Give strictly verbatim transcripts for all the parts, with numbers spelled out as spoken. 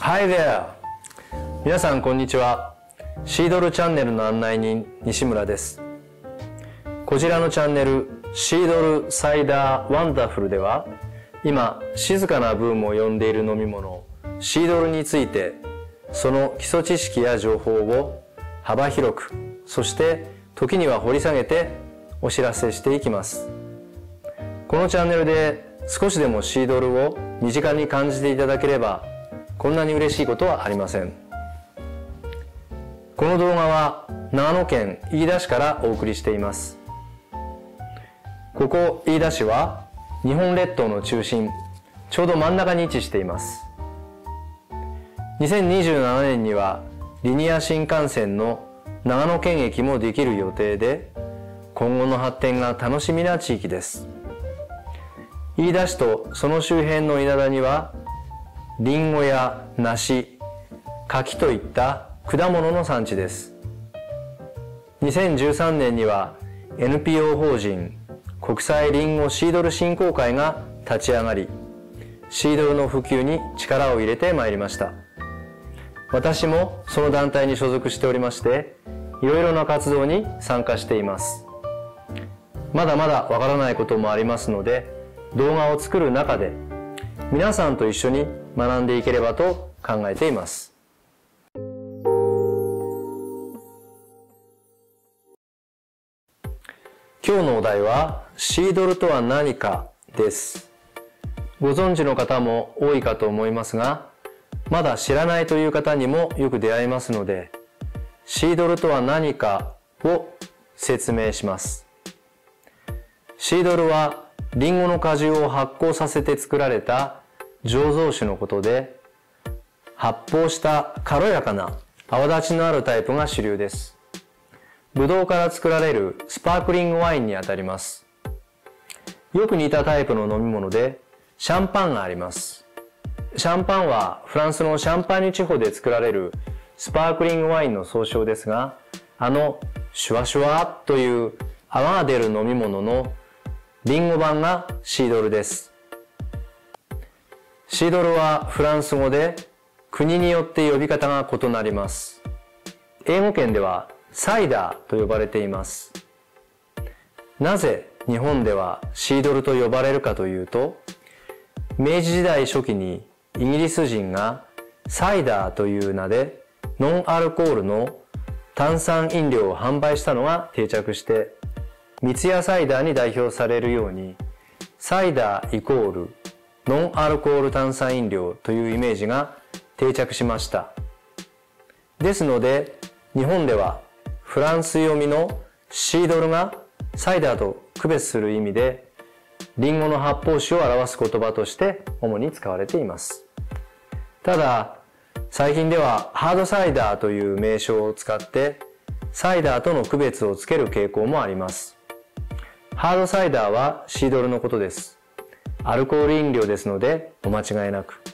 Hi there! 皆さんこんにちは。シードルチャンネルの案内人西村です。こちらのチャンネルシードルサイダーワンダフルでは今静かなブームを呼んでいる飲み物シードルについてその基礎知識や情報を幅広くそして時には掘り下げてお知らせしていきます。このチャンネルで少しでもシードルを身近に感じていただければこんなに嬉しいことはありません。この動画は長野県飯田市からお送りしています。ここ飯田市は日本列島の中心、ちょうど真ん中に位置しています。にせんにじゅうななねんにはリニア新幹線の長野県駅もできる予定で、今後の発展が楽しみな地域です。飯田市とその周辺の稲田にはリンゴや梨、柿といった果物の産地です。にせんじゅうさんねんには エヌピーオー 法人国際リンゴシードル振興会が立ち上がり、シードルの普及に力を入れてまいりました。私もその団体に所属しておりまして、いろいろな活動に参加しています。まだまだわからないこともありますので、動画を作る中で皆さんと一緒に学んでいければと考えています。今日のお題はシードルとは何かです。ご存知の方も多いかと思いますが、まだ知らないという方にもよく出会いますので、シードルとは何かを説明します。シードルはリンゴの果汁を発酵させて作られた醸造酒のことで、発泡した軽やかな泡立ちのあるタイプが主流です。ブドウから作られるスパークリングワインにあたります。よく似たタイプの飲み物でシャンパンがあります。シャンパンはフランスのシャンパーニュ地方で作られるスパークリングワインの総称ですが、あのシュワシュワという泡が出る飲み物のリンゴ版がシードルです。シードルはフランス語で国によって呼び方が異なります。英語圏ではサイダーと呼ばれています。なぜ日本ではシードルと呼ばれるかというと、明治時代初期にイギリス人がサイダーという名でノンアルコールの炭酸飲料を販売したのが定着して、三ツ矢サイダーに代表されるように、サイダーイコールノンアルコール炭酸飲料というイメージが定着しました。ですので、日本ではフランス読みのシードルがサイダーと区別する意味で、リンゴの発泡酒を表す言葉として主に使われています。ただ、最近ではハードサイダーという名称を使ってサイダーとの区別をつける傾向もあります。ハードサイダーはシードルのことです。アルコール飲料ですのでお間違いなく。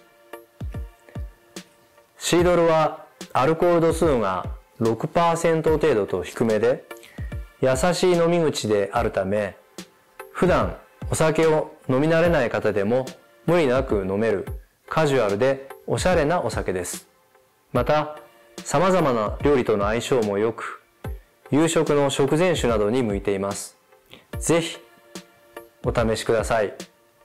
シードルはアルコール度数が ろくパーセント 程度と低めで、優しい飲み口であるため、普段お酒を飲み慣れない方でも無理なく飲めるカジュアルでおしゃれなお酒です。また、様々な料理との相性も良く、夕食の食前酒などに向いています。ぜひお試しください。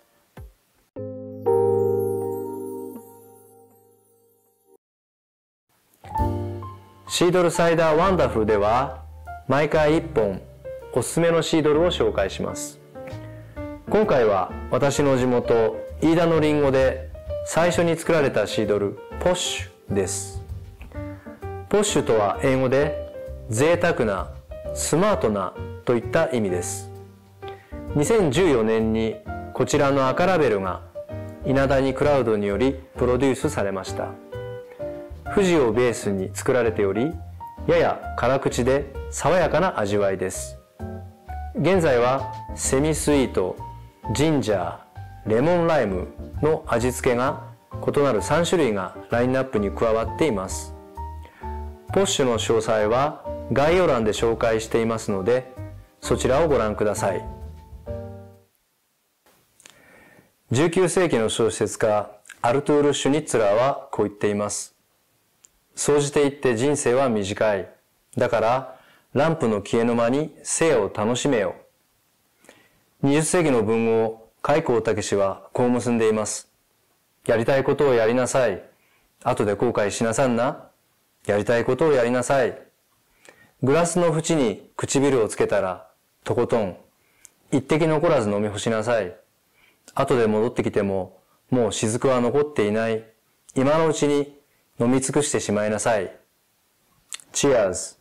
シードルサイダーワンダフルでは毎回いっぽんおすすめのシードルを紹介します。今回は私の地元飯田のリンゴで最初に作られたシードルポッシュです。ポッシュとは英語で贅沢な、スマートなといった意味です。にせんじゅうよねんにこちらの赤ラベルが稲谷クラウドによりプロデュースされました。富士をベースに作られており、やや辛口で爽やかな味わいです。現在はセミスイート、ジンジャー、レモンライムの味付けが異なるさんしゅるいがラインナップに加わっています。ポッシュの詳細は概要欄で紹介していますので、そちらをご覧ください。じゅうきゅうせいきの小説家アルトゥール・シュニッツラーはこう言っています。総じて言って人生は短い。だから、ランプの消えぬ間に生を楽しめよ。にじゅっ世紀の文豪、開高武はこう結んでいます。やりたいことをやりなさい。後で後悔しなさんな。やりたいことをやりなさい。グラスの縁に唇をつけたら、とことん、一滴残らず飲み干しなさい。後で戻ってきても、もう雫は残っていない。今のうちに飲み尽くしてしまいなさい。Cheers!